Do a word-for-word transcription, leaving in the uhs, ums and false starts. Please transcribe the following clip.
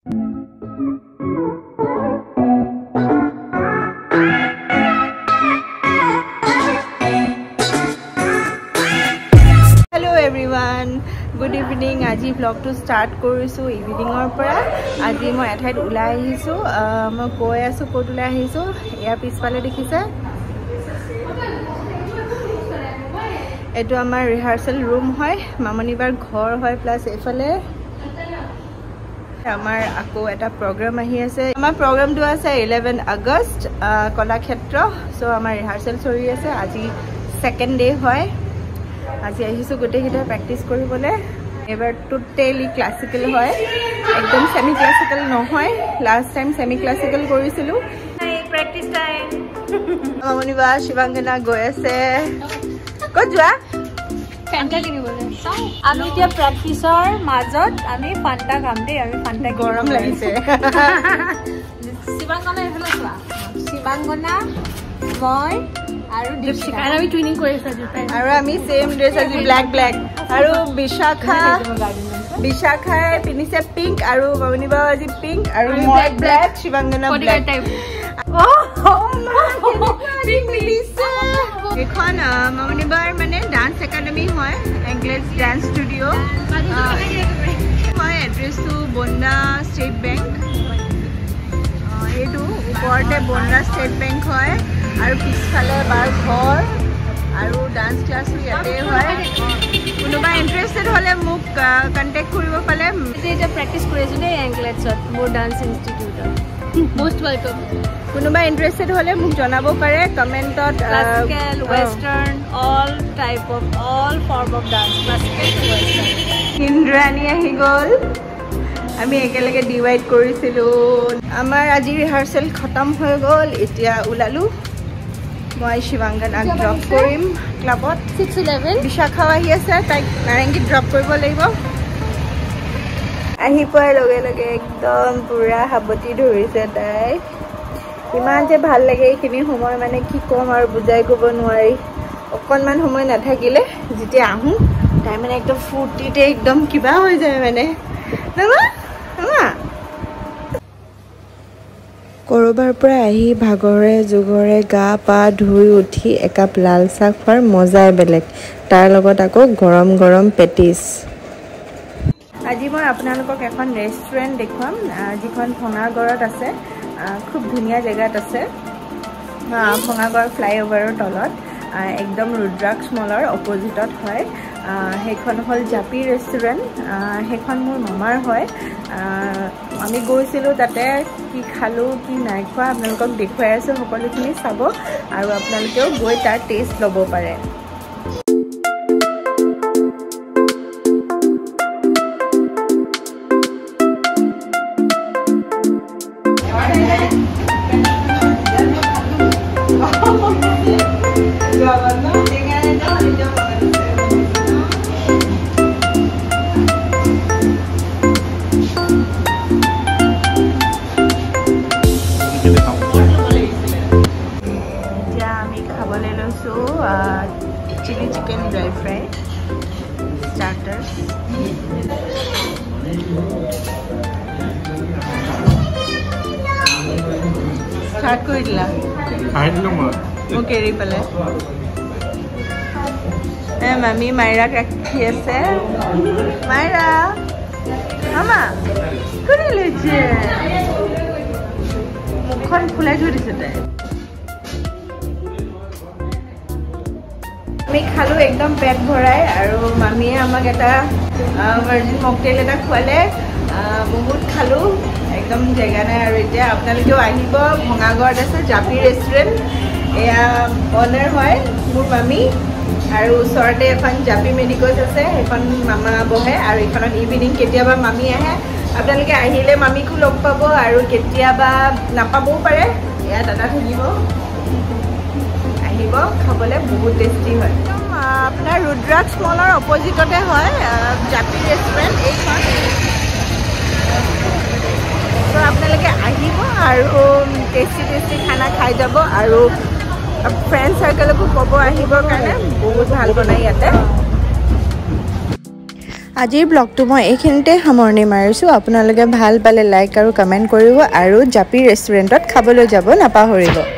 Good evening. Aji vlog to start korisu evening or para. Aji moi athait ulai ahisu. Moi koi asu kot ulai ahisu. Eya pispale dekhise. Etu amar rehearsal room hoy. Mamonibar ghor hoy plus efale amar ako eta program ahi ase. Amar program du ase eleven August Kola Khetra. So amar rehearsal sori ase. Aji second day hoy. আজি আহিছো গোটে কিটা practice কৰিবলে এবাৰ totally classical হয় একদম semi classical নহয় last time semi classical কৰিছিলো এই প্র্যাকটিস টাইম মামনিবা শিবাঙ্গনা গৈ আছে কত যোৱা ফান্টা কিনিবলে আমি এতিয়া প্র্যাকটিসৰ মাজত আমি ফান্টা খাম দে আমি ফান্টা গৰম লাগিছে শিবাঙ্গনা এফালে যোৱা শিবাঙ্গনা মই আৰু দীপশিকা আমি টুইনিং কৰিছা জুতা আৰু আমি সেম ড্ৰেছ আজি ব্ল্যাক ব্ল্যাক আৰু বিশাখা বিশাখাই পিনিছে পিঙ্ক আৰু মামনিবা আজি পিঙ্ক আৰু black black Shivangana black type ও পিঙ্ক পিনিছে এখন মামনিবাৰ মানে ডান্স একাডেমি হয় ইংলিশ ডান্স ষ্টুডিও হয় এড্ৰেছটো বন্দা ষ্টেট বেংক এইটো ওপৰতে বন্দা ষ্টেট বেংক হয় আৰু পিছফালে বাৰ ঘৰ আৰু ডান্স ক্লাছ ইয়াতে হয় কোনোবা ইন্টাৰেষ্টেড হলে মোক কন্টাক্ট কৰিব পালে এটা প্ৰ্যাকটিস কৰিছো নে এংগ্লেটছত মোৰ ডান্স ইনষ্টিটিউটত মোস্ট ওয়েলকাম কোনোবা ইন্টাৰেষ্টেড হলে মোক জনাব পাৰে কমেন্টত classical western all type of all form of dance classical western Indrani আহি গল আমি একেলগে ডিভাইড কৰিছিলো আমাৰ আজি ৰিহাৰ্সেল খতম হৈ গল এতিয়া উলালু মই শিবাঙ্গনা ড্ৰপ কৰিম ক্লাবত six eleven বিশাখা আহি আছে তাইক নাৰেঙ্গী ড্ৰপ কৰিব লাগিব আহি পোৱাৰ লগে লগে একদম পুৰা হাবতি ধৰিছে তাই ইমান যে ভাল লাগে এইখিনি সময় মানে কি কম আৰু বুজাই ক'ব নোৱাৰি অকনমান সময় নাথাকিলে যেতিয়া আহো তাই মানে একদম ফুৰ্তিতে একদম কিবা হৈ যায় মানে না না কৰবাৰ পৰা আহি ভাগৰে জুগৰে গা পা ধুই উঠি একাপ লাল চাহ খোৱাৰ মজাই বেলেগ তাৰ লগত আকৌ গৰম গৰম পেটিছ আজি মই আপোনালোকক এখন ৰেষ্টুৰেণ্ট দেখুৱাম যিখন ভঙাগড়ত আছে খুব ধুনীয়া জেগাত আছে ভঙাগড় ফ্লাইঅভাৰৰ তলত একদম ৰুদ্ৰাক্ষ মলৰ অপজিটত হয় সেইখন হ'ল জাপি ৰেষ্টুৰেণ্ট সেইখন মোৰ মামাৰ হয় আমি গৈছিলোঁ তাতে কি খালোঁ কি নাই খোৱা আপোনালোকক দেখুৱাই আছোঁ সকলোখিনি চাব আৰু আপোনালোকেও গৈ তাৰ টেষ্ট ল'ব পাৰে chili chicken dry fry starters start koi dila khai dilo ma okay ri pale eh mami Maira rakhi ase Maira mama kori leche mukhon phulai jorise tai আমি খালো একদম পেট ভৰাই আৰু মামিয়ে আমাক এটা ভাৰ্জিন মকটেল এটা খুৱালে বহুত খালো একদম জেগা নাই আৰু এতিয়া আপোনালোকেও আহিব ভঙাগড়ত আছে জাপি ৰেষ্টুৰেণ্ট এয়া অনাৰ হয় মোৰ মামি আৰু ওচৰতে এখন জাপি মেডিকলছ আছে এখন মামা বহে আৰু এখনত ইভিনিং কেতিয়াবা মামি আহে আপোনালোকে আহিলে মামিকো লগ পাব আৰু কেতিয়াবা নাপাবও পাৰে এয়া দাদা থাকিব আহিব খাবলৈ বহুত টেষ্টি হয় আপোনাৰ ৰুদ্ৰাক্ষ মলৰ অপজিটতে হয় জাপি ৰেষ্টুৰেণ্ট এইখন তো আপোনালোকে আহিব আৰু টেষ্টি টেষ্টি খানা খাই যাব আৰু ফ্ৰেণ্ড চাৰ্কেলকো ক'ব আহিবৰ কাৰণে বহুত ভাল বনাই ইয়াতে আজিৰ ব্লগটো মই এইখিনিতে সামৰণি মাৰিছোঁ। আপোনালোকে ভাল পালে লাইক আৰু কমেণ্ট কৰিব আৰু জাপি ৰেষ্টুৰেণ্টত খাবলৈ যাব নাপাহৰিব।